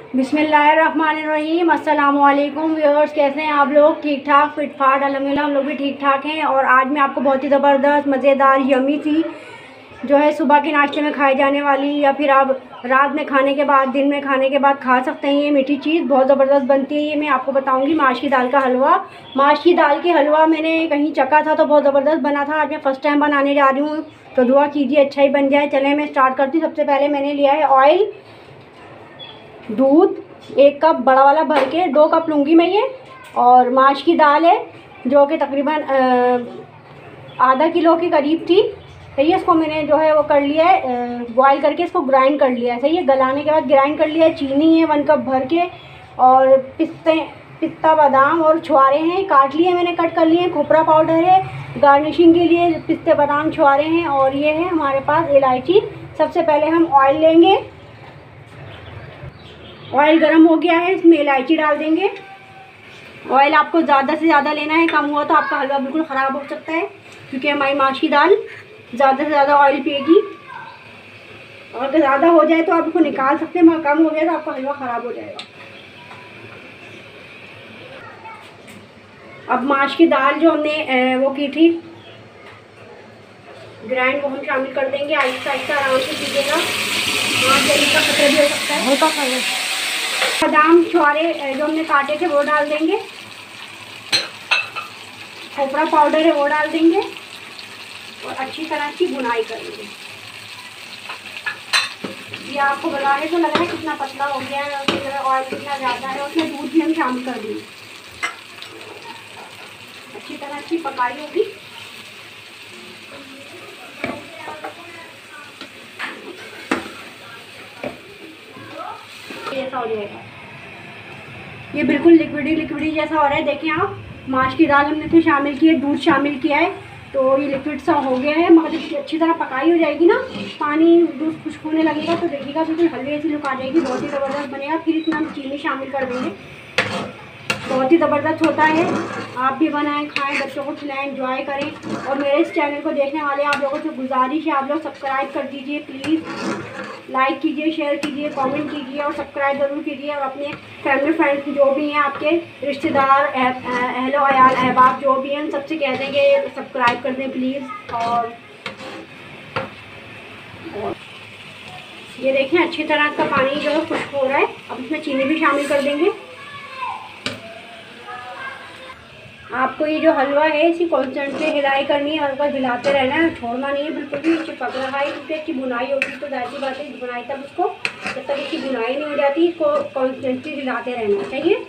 बिस्मिल्लाहिर्रहमानिर्रहीम। अस्सलामुअलैकुम व्यूअर्स, कैसे हैं आप लोग? ठीक ठाक, फिट फाट अल्हम्दुलिल्लाह हम लोग भी ठीक ठाक हैं। और आज मैं आपको बहुत ही ज़बरदस्त मज़ेदार यमी सी जो है सुबह के नाश्ते में खाई जाने वाली, या फिर आप रात में खाने के बाद, दिन में खाने के बाद खा सकते हैं। ये मीठी चीज़ बहुत ज़बरदस्त बनती है। ये मैं आपको बताऊंगी, माश की दाल का हलवा। माश की दाल के हलवा मैंने कहीं चखा था तो बहुत ज़बरदस्त बना था। आज मैं फ़र्स्ट टाइम बनाने जा रही हूँ, तो दुआ कीजिए अच्छा ही बन जाए। चलें मैं स्टार्ट करती हूँ। सबसे पहले मैंने लिया है ऑयल, दूध 1 कप बड़ा वाला भर के, 2 कप लूँगी मैं ये। और माश की दाल है जो कि तकरीबन आधा किलो के करीब थी। सही है, इसको मैंने जो है वो कर लिया है, बॉयल करके इसको ग्राइंड कर लिया है। सही है, गलाने के बाद ग्राइंड कर लिया है। चीनी है 1 कप भर के, और पिस्ता बादाम और छुआरे हैं, काट लिए मैंने, कट कर लिए हैं। खोपरा पाउडर है गार्निशिंग के लिए, पिस्ते बादाम छुआरे हैं। और ये है हमारे पास इलायची। सबसे पहले हम ऑयल लेंगे। ऑयल गर्म हो गया है, इसमें इलायची डाल देंगे। ऑयल आपको ज़्यादा से ज़्यादा लेना है, कम हुआ तो आपका हलवा बिल्कुल ख़राब हो सकता है, क्योंकि हमारी माश की दाल ज़्यादा से ज़्यादा ऑयल पिएगी। और अगर ज़्यादा हो जाए तो आप इसको निकाल सकते हैं, मगर कम हो गया तो आपका हलवा ख़राब हो जाएगा। अब माश की दाल जो हमने वो की थी ग्राइंड, वो हम शामिल कर देंगे। आहिस्ता आहिस्ता आराम से पीजिएगा, हाथ जलने का खतरा भी हो सकता है। होता है। बादाम छुआरे जो हमने काटे थे वो डाल देंगे। खोपरा पाउडर है वो डाल देंगे, और अच्छी तरह की भुनाई करेंगे। ये आपको बनाने तो लग रहा है कितना पतला हो गया है, और ऑयल कितना ज़्यादा है। उसमें दूध भी हम शामिल कर देंगे। अच्छी तरह की पकाई होगी। ऐसा हो जाएगा, ये बिल्कुल लिक्विडी जैसा हो रहा है। देखें आप, माश की दाल हमने तो शामिल की है, दूध शामिल किया है, तो ये लिक्विड सा हो गया है। मगर इसकी अच्छी तरह पकाई हो जाएगी ना, पानी दूध खुश्क होने लगेगा तो देखिएगा बिल्कुल हलवे ऐसी लुक आ जाएगी, बहुत ही ज़बरदस्त बनेगा। फिर इसमें हम चीनी शामिल कर देंगे, बहुत ही ज़बरदस्त होता है। आप भी बनाएं, खाएं, बच्चों को खिलाएं, एंजॉय करें। और मेरे इस चैनल को देखने वाले आप लोगों से गुजारिश है, आप लोग सब्सक्राइब कर दीजिए प्लीज़। लाइक कीजिए, शेयर कीजिए, कमेंट कीजिए, और सब्सक्राइब ज़रूर कीजिए। और अपने फैमिली फ्रेंड्स जो भी हैं, आपके रिश्तेदार, अहलो अयाल अहबाब जो भी हैं, सबसे कह देंगे सब्सक्राइब कर दें प्लीज़। और ये देखें अच्छी तरह का पानी जो है खुश्क हो रहा है। अब इसमें चीनी भी शामिल कर देंगे। आपको ये जो हलवा है इसी कॉन्स्टेंट से हिलाई करनी है, हल्का हिलाते रहना है, छोड़ना नहीं है बिल्कुल भी। चिपक रहा है क्योंकि इसकी बुनाई होगी, तो जाहिर सी बात है बुनाई तक उसको, जब तक इसकी बुनाई नहीं हो जाती, इसको कॉन्स्टेंटली हिलाते रहना चाहिए।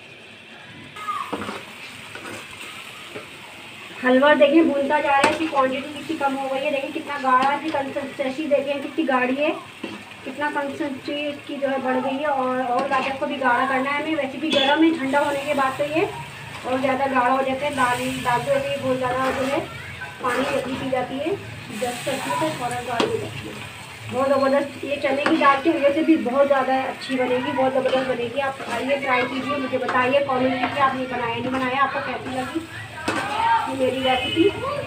हलवा देखें भूनता जा रहा है, इसकी क्वांटिटी कितनी कम हो गई है। देखें कितना गाढ़ा है, इसकी कंसिस्टेंसी देखें कितनी गाढ़ी है, कितना कंसिस्टेंसी इसकी जो है बढ़ गई है। और ज़्यादा को भी गाढ़ा करना है हमें। वैसे भी गर्म है, ठंडा होने के बाद तो ये और ज़्यादा गाढ़ा हो जाता है। दाल जो है बहुत ज़्यादा जो है पानी जल्दी पी जाती है, 10 करती है तो फ़ौरन गाढ़ी हो जाती है। बहुत ज़बरदस्त ये चने की दाल की वजह से भी बहुत ज़्यादा अच्छी बनेगी, बहुत ज़बरदस्त बनेगी। आप आइए, ट्राई कीजिए, मुझे बताइए कमेंट कीजिए आपने बनाया नहीं बनाया, आपको कैसी लगी मेरी रेसिपी।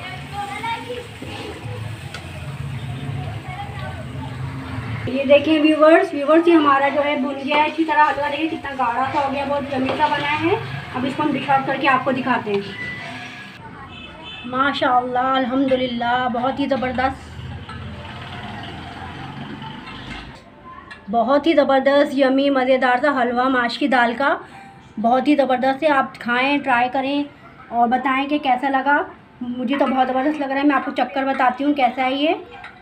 ये देखें व्यूवर्स, ये हमारा जो है भुन गया है अच्छी तरह। हलवा देखिए कितना गाढ़ा सा हो गया, बहुत यम्मी सा बना है। अब इसको हम डिश आउट करके आपको दिखाते हैं। माशाअल्लाह, अल्हम्दुलिल्लाह, बहुत ही ज़बरदस्त, बहुत ही ज़बरदस्त यम्मी मज़ेदार सा हलवा माश की दाल का, बहुत ही ज़बरदस्त है। आप खाएं, ट्राई करें और बताएं कि कैसा लगा। मुझे तो बहुत ज़बरदस्त लग रहा है। मैं आपको चक्कर बताती हूँ कैसा है ये।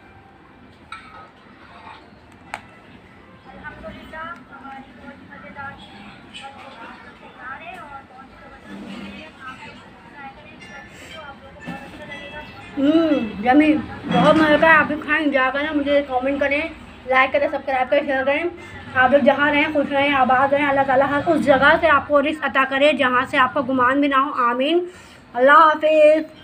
यम्मी, बहुत मज़े का है। आप भी खाएं, एंजॉय करें, मुझे कमेंट करें, लाइक करें, सब्सक्राइब करें, शेयर करें। आप लोग जहाँ रहें खुश रहें, आबाद रहें। अल्लाह ताला हर उस जगह से आपको रिज़्क़ अता करे जहाँ से आपका गुमान भी ना हो। आमीन। अल्लाह हाफ़िज़।